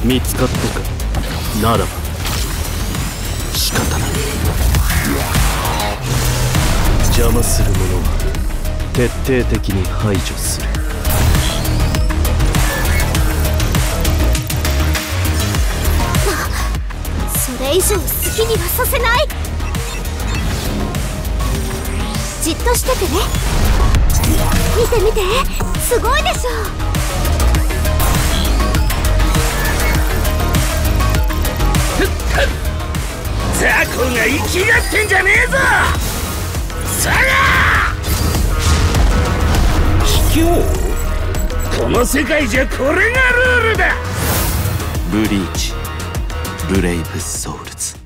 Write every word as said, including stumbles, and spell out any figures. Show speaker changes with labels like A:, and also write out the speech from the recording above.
A: 見つかったか。ならば仕方ない。邪魔する者は徹底的に排除する。
B: それ以上好きにはさせない。じっとしててね。見て見て、すごいでしょ。
C: ザコが生きがってんじゃねえぞ。さあ卑怯。この世界じゃこれがルールだ。
A: ブリーチブレイブソウルズ。